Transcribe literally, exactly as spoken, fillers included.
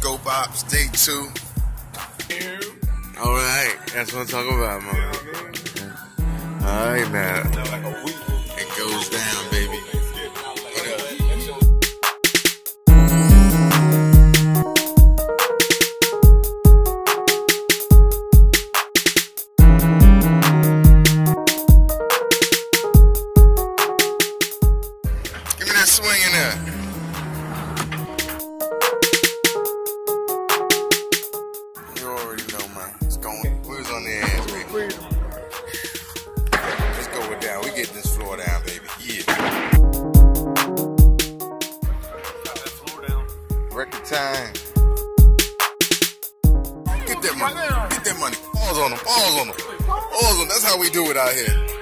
Scope Ops, day two. All right, that's what I'm talking about, man. All right, man. It goes down, baby. Give me that swing in there. You already know, man. It's going. We was on the ass, baby. Let's go with down. We getting this floor down, baby. Yeah. Record time. Get that money. Get that money. Pause on them. Pause on them. Pause on them. That's how we do it out here.